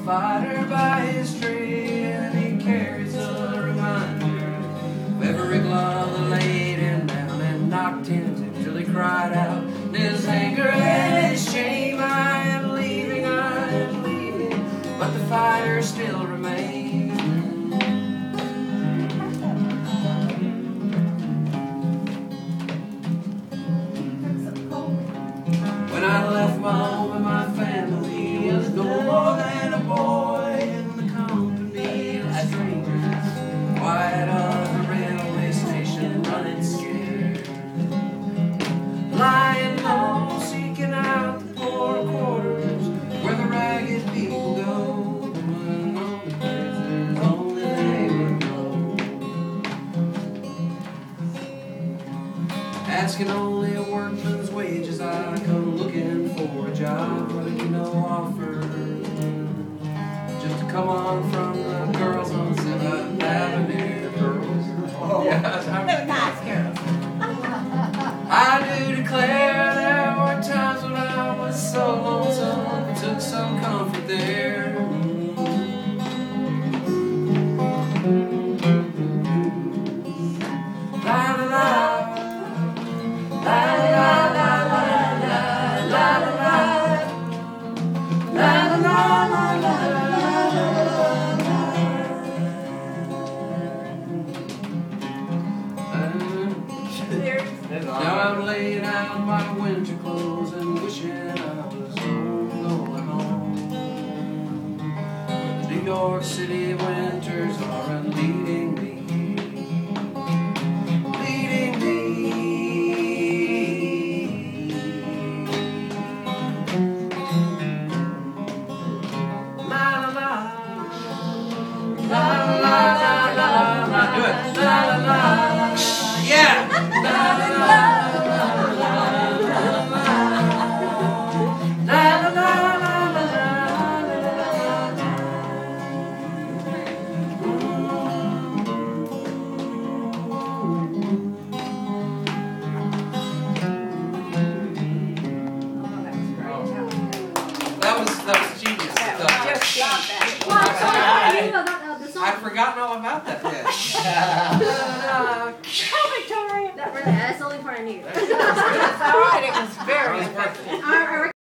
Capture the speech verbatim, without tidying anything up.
fighter by his trade, and he carries a reminder of every glove that laid him down and knocked him till he cried out in his anger and his shame, I am leaving, I am leaving, but the fighter still remains. When I left my home and my family, I was no more than a boy in the company of strangers, quiet on the railway station, running scared, lying low, seeking out the poor quarters where the ragged people go, and on the places only they would know, asking only a workman's wages. I come looking for a job, but you know offer just to come on from the girls on Seventh Avenue. Girls, oh yeah, They're nice girls. I do declare there were times when I was so lonesome, I took some comfort there. La la la, la la la. Now I'm laying out my winter clothes and wishing I was home, going home. But the New York City winters are unleading me, leading me. La la la, la la la la la. Do it. La la la. Yeah. La la la. That was that was genius. That was just got that. Well, I'm sorry, I didn't know about the, the song. I'd forgotten all about that. Oh, Victoria! That really, that's the only part I knew. That's all right. It was very effective. I, I